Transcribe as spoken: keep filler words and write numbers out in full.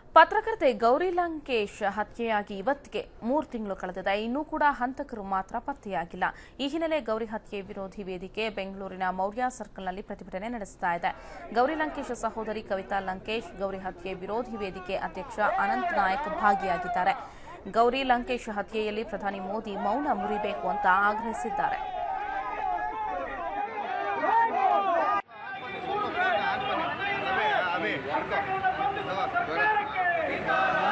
ಪತ್ರಕರ್ತೆ ಗೌರಿ ಲಂಕೇಶ್ ಹತ್ಯೆಯಾಗಿ ಇವತ್ತಿಗೆ ಮೂರು ತಿಂಗಳು ಕಳೆದಿದೆ. ಇನ್ನೂ ಕೂಡ ಹಂತಕರು ಮಾತ್ರ ಪತ್ತೆಯಾಗಿಲ್ಲ. ಈ ಹಿನ್ನೆಲೆ ಗೌರಿ ಹತ್ಯೆ ವಿರೋಧಿ ವೇದಿಕೆ ಬೆಂಗಳೂರಿನ ಮೌರ್ಯ ಸರ್ಕಲ್ನಲ್ಲಿ ಪ್ರತಿಭಟನೆ ನಡೆಸ್ತಾ ಇದೆ. ಗೌರಿ ಲಂಕೇಶ್ ಸಹೋದರಿ ಕವಿತಾ ಲಂಕೇಶ್ ಗೌರಿ ಹತ್ಯೆ ವಿರೋಧಿ ವೇದಿಕೆ ಅಧ್ಯಕ್ಷ ಅನಂತ್ ನಾಯಕ್ ಭಾಗಿಯಾಗಿದ್ದಾರೆ. ಗೌರಿ ಲಂಕೇಶ್ ಹತ್ಯೆಯಲ್ಲಿ ಪ್ರಧಾನಿ ಮೋದಿ ಮೌನ ಮುರಿಬೇಕು ಅಂತ ಆಗ್ರಹಿಸಿದ್ದಾರೆ. Bye.